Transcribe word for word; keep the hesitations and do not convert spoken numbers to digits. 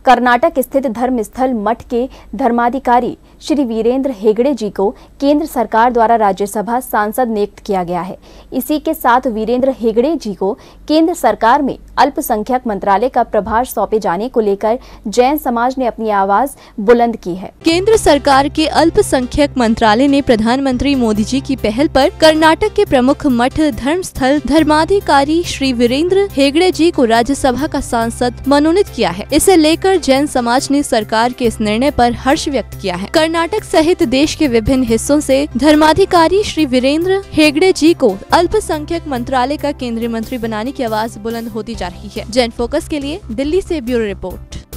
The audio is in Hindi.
कर्नाटक स्थित धर्मस्थल मठ के धर्माधिकारी श्री वीरेंद्र हेगड़े जी को केंद्र सरकार द्वारा राज्यसभा सांसद नियुक्त किया गया है। इसी के साथ वीरेंद्र हेगड़े जी को केंद्र सरकार में अल्पसंख्यक मंत्रालय का प्रभार सौंपे जाने को लेकर जैन समाज ने अपनी आवाज बुलंद की है। केंद्र सरकार के अल्पसंख्यक मंत्रालय ने प्रधानमंत्री मोदी जी की पहल पर कर्नाटक के प्रमुख मठ धर्मस्थल धर्माधिकारी श्री वीरेंद्र हेगड़े जी को राज्यसभा का सांसद मनोनीत किया है। इसे लेकर जैन समाज ने सरकार के इस निर्णय पर हर्ष व्यक्त किया है। कर्नाटक सहित देश के विभिन्न हिस्सों से धर्माधिकारी श्री वीरेंद्र हेगड़े जी को अल्पसंख्यक मंत्रालय का केंद्रीय मंत्री बनाने की आवाज बुलंद होती जा रही है। जैन फोकस के लिए दिल्ली से ब्यूरो रिपोर्ट।